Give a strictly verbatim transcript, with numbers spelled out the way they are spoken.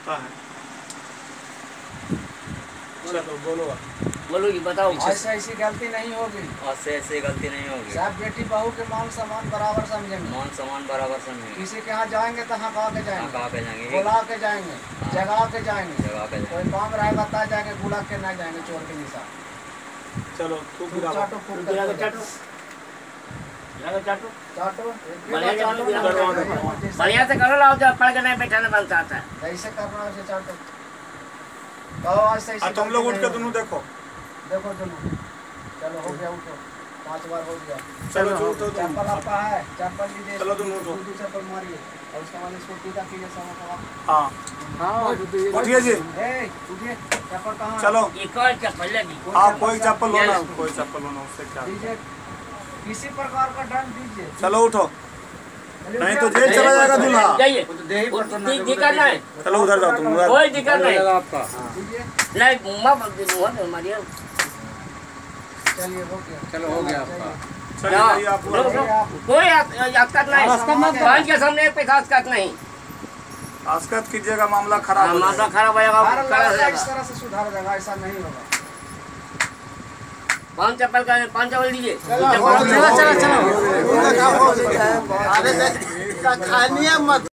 होता है। चलो बोलो बोलो जी, बताओ। ऐसे ऐसी गलती नहीं होगी। ऐसे ऐसे गलती नहीं होगी। सब बेटी बहू के मान सम्मान बराबर समझेंगे। मान सम्मान बराबर समझेंगे। किसी के यहाँ जाएंगे तो हाँ के जाएंगे, हाँ के जाएंगे, बुला के जाएंगे, जगा के जाएंगे, जगा के कोई काम रहे बता जाएंगे, बुला के ना जाएंगे चोर के निशान। चलो तू गिरा चाटो खूब चाटो चाटो चाटो चाटो बढ़िया से करो, लाओ जब पढ़ के नहीं बैठाना बनता आता है। कैसे करना वैसे चाटो। तो ऐसे ऐसे तुम लोग उठ के दोनों देखो देखो दोनों। चलो हो गया, उठो, पांच बार हो गया। चलो उठो। चप्पल आपका है, चप्पल लीजिए। चलो तुम उठो। दूसरी चप्पल मारिए और उसके बाद इसको सीधा कीजिए समय पर। हाँ हाँ उठिए जी। ए उठिए, चप्पल कहाँ है? चलो एक और चप्पल लगी। हाँ कोई चप्पल लो ना, कोई चप्पल लो ना, उससे क्या। दीजिए, किसी प्रकार का दंड दीजिए। चलो उठो, नहीं तो जेल चला जाएगा दूल्हा। जाइए, दिक्कत नहीं। चलो उधर जाओ तुम उधर। कोई दिक्कत नहीं आपका। नहीं मुँह बंद मारिए। चलिए हो गया। चलो हो गया आपका। चलिए आप कोई हस्कत नहीं, पाँच के सामने एक पैसा हस्कत नहीं। हस्कत कीजिएगा, मामला खराब हो मामला जाएगा। खराब होगा। इस तरह से सुधार देगा, ऐसा नहीं होगा। पाँच चप्पल का पाँच चप्पल दीजिए। चलो चलो चलो।